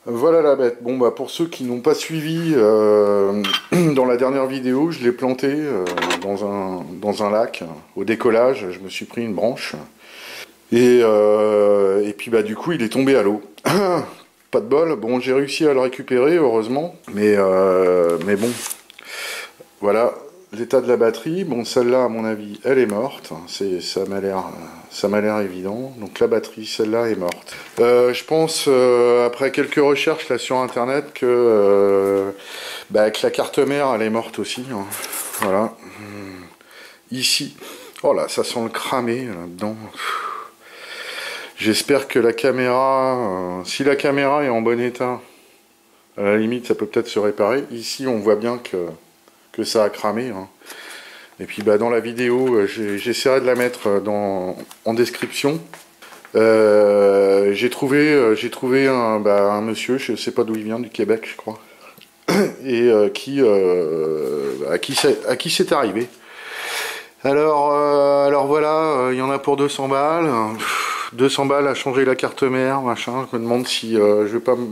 Voilà la bête. Bon bah pour ceux qui n'ont pas suivi, dans la dernière vidéo, je l'ai planté dans un lac. Au décollage, je me suis pris une branche. Et puis bah du coup il est tombé à l'eau. Pas de bol. Bon, j'ai réussi à le récupérer, heureusement. Mais bon, voilà l'état de la batterie. Bon, celle-là, à mon avis, elle est morte. Ça m'a l'air évident. Donc la batterie, celle-là, est morte. Je pense, après quelques recherches là sur Internet, que la carte mère, elle est morte aussi, hein. Voilà. Ici. Oh là, ça sent le cramé là-dedans. J'espère que la caméra, si la caméra est en bon état, à la limite, ça peut peut-être se réparer. Ici, on voit bien que ça a cramé, hein. Et puis bah, dans la vidéo, j'essaierai de la mettre en description. J'ai trouvé un monsieur, je ne sais pas d'où il vient, du Québec, je crois, et à qui c'est arrivé. Alors voilà, il y en a pour 200 balles. 200 balles à changer la carte mère, machin. Je me demande si je vais pas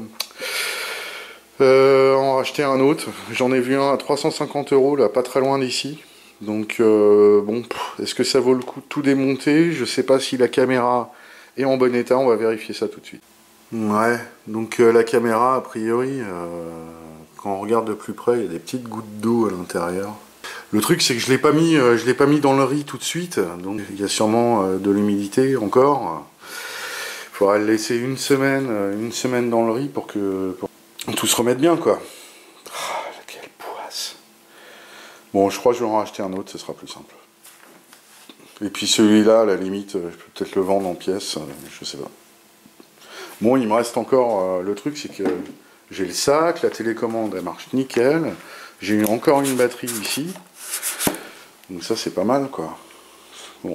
en racheter un autre. J'en ai vu un à 350 euros, là, pas très loin d'ici. Donc, bon, est-ce que ça vaut le coup de tout démonter? Je sais pas si la caméra est en bon état, on va vérifier ça tout de suite. Ouais, donc la caméra, a priori, quand on regarde de plus près, il y a des petites gouttes d'eau à l'intérieur. Le truc, c'est que je l'ai pas mis dans le riz tout de suite, donc il y a sûrement de l'humidité encore. Il faudra le laisser une semaine dans le riz pour que tout se remette bien, quoi. Ah, quelle poisse. Bon, je crois que je vais en racheter un autre, ce sera plus simple. Et puis celui-là, à la limite, je peux peut-être le vendre en pièces, je sais pas. Bon, il me reste encore, le truc, c'est que j'ai le sac, la télécommande, elle marche nickel. J'ai eu encore une batterie ici. Donc ça, c'est pas mal, quoi. Bon.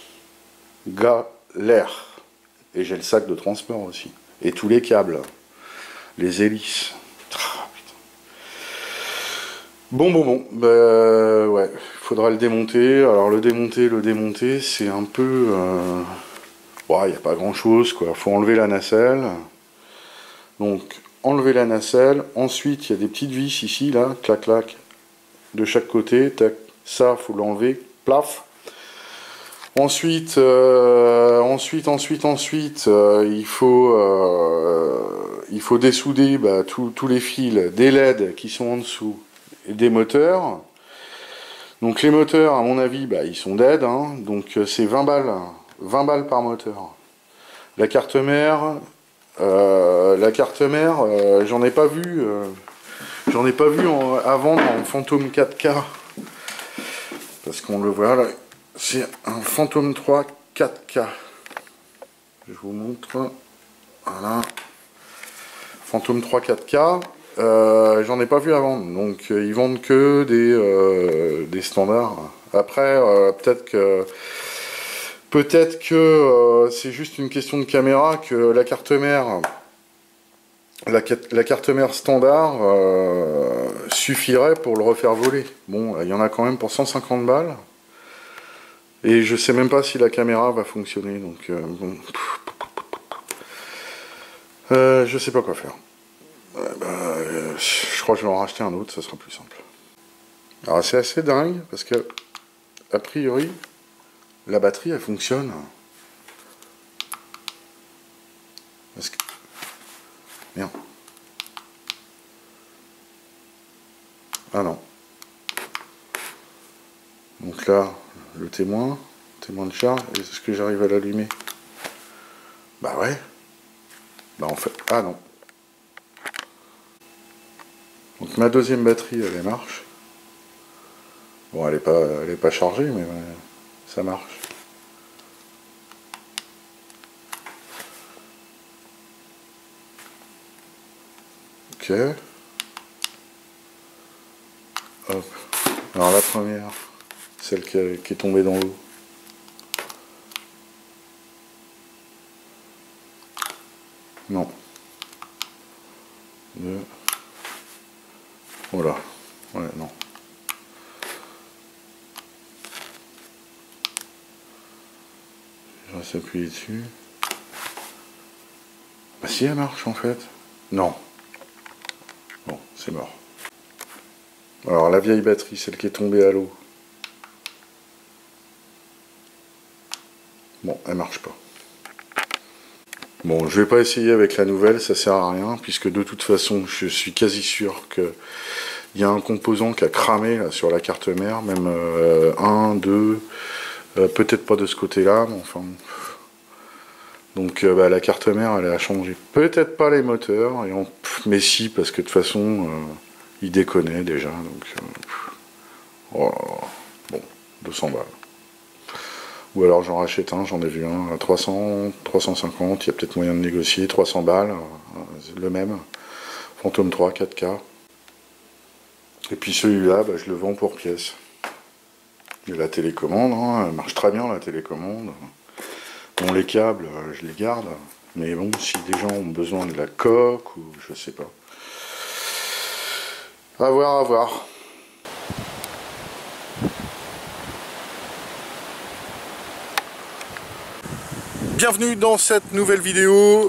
Galère. Et j'ai le sac de transport aussi. Et tous les câbles. Les hélices. Ah, putain. Bon. Bah, ouais. Il faudra le démonter. Alors, le démonter, c'est un peu... ouais, il n'y a pas grand-chose, quoi. Faut enlever la nacelle. Donc, enlever la nacelle. Ensuite, il y a des petites vis ici, là. Clac, clac. De chaque côté. Tac. Ça, faut l'enlever. Plaf. Ensuite, il faut dessouder bah, tous les fils des LED qui sont en dessous et des moteurs. Donc les moteurs, à mon avis, bah, ils sont dead, hein. Donc c'est 20 balles par moteur. La carte mère, j'en ai pas vu, à vendre en Phantom 4K, parce qu'on le voit là. C'est un Phantom 3 4K. Je vous montre. Voilà. Phantom 3 4K. J'en ai pas vu à vendre. Donc ils vendent que des standards. Après, peut-être que c'est juste une question de caméra, que la carte mère. La carte mère standard suffirait pour le refaire voler. Bon, il y en a quand même pour 150 balles. Et je sais même pas si la caméra va fonctionner, donc bon. Je sais pas quoi faire. Je crois que je vais en racheter un autre, ça sera plus simple. Alors c'est assez dingue, parce que, a priori, la batterie, elle fonctionne. Parce que... Merde. Ah non. Donc là, le témoin de charge, est-ce que j'arrive à l'allumer? Bah ouais. Bah en fait, ah non. Donc ma deuxième batterie, elle marche. Bon, elle est pas chargée, mais ça marche. Ok. Hop. Alors la première, celle qui est tombée dans l'eau. Non. Deux. Voilà. Ouais, non. Je vais s'appuyer dessus. Bah si, elle marche en fait. Non. Bon, c'est mort. Alors la vieille batterie, celle qui est tombée à l'eau. Bon, elle marche pas. Bon, je vais pas essayer avec la nouvelle, ça sert à rien, puisque de toute façon, je suis quasi sûr que il y a un composant qui a cramé là, sur la carte mère, même 1, 2, peut-être pas de ce côté-là, mais enfin... Donc bah, la carte mère, elle a changé. Peut-être pas les moteurs, mais si, parce que de toute façon, il déconnait déjà, donc... oh là là. Bon, 200 balles. Ou alors j'en rachète un, j'en ai vu un à 300, 350, il y a peut-être moyen de négocier, 300 balles, le même. Phantom 3, 4K. Et puis celui-là, bah, je le vends pour pièce. Il y a la télécommande, hein, elle marche très bien la télécommande. Bon, les câbles, je les garde. Mais bon, si des gens ont besoin de la coque, ou je sais pas. À voir, à voir. Bienvenue dans cette nouvelle vidéo.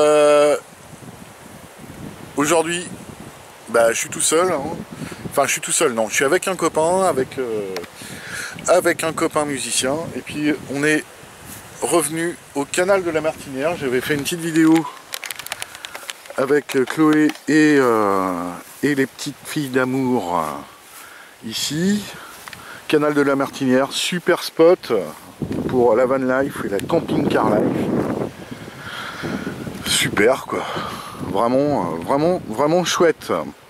Aujourd'hui, bah, je suis tout seul. Hein. Enfin, je suis tout seul, non. Je suis avec un copain, avec un copain musicien. Et puis, on est revenu au canal de la Martinière. J'avais fait une petite vidéo avec Chloé et les petites filles d'amour ici. Canal de la Martinière, super spot pour la van life et la camping car life. Super quoi. Vraiment chouette.